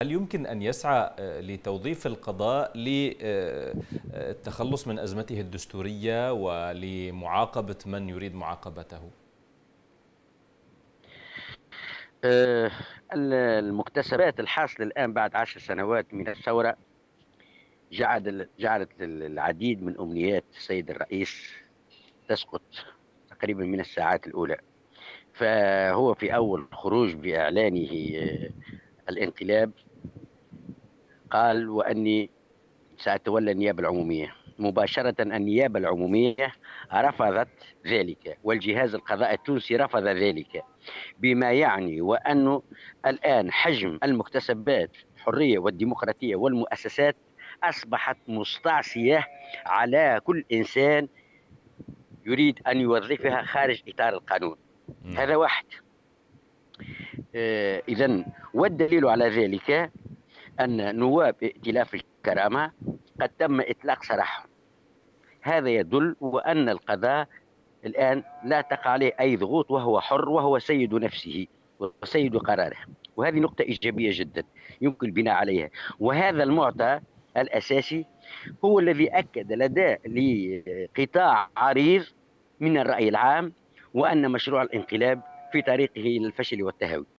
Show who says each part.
Speaker 1: هل يمكن أن يسعى لتوظيف القضاء للتخلص من أزمته الدستورية ولمعاقبة من يريد معاقبته؟
Speaker 2: آه، المكتسبات الحاصلة الآن بعد 10 سنوات من الثورة جعلت العديد من أمنيات السيد الرئيس تسقط تقريبا من الساعات الأولى. فهو في أول خروج بإعلانه الانقلاب قال: وأني سأتولى النيابة العمومية. مباشرة النيابة العمومية رفضت ذلك، والجهاز القضائي التونسي رفض ذلك، بما يعني وأنه الآن حجم المكتسبات الحرية والديمقراطية والمؤسسات أصبحت مستعصية على كل إنسان يريد أن يوظفها خارج إطار القانون.
Speaker 1: نعم.
Speaker 2: هذا واحد. إذن والدليل على ذلك أن نواب ائتلاف الكرامة قد تم إطلاق سراحهم. هذا يدل وأن القضاء الآن لا تقع عليه أي ضغوط، وهو حر وهو سيد نفسه وسيد قراره. وهذه نقطة إيجابية جدا يمكن البناء عليها. وهذا المعطى الأساسي هو الذي أكد لدى لقطاع عريض من الرأي العام وأن مشروع الانقلاب في طريقه للفشل والتهاوي.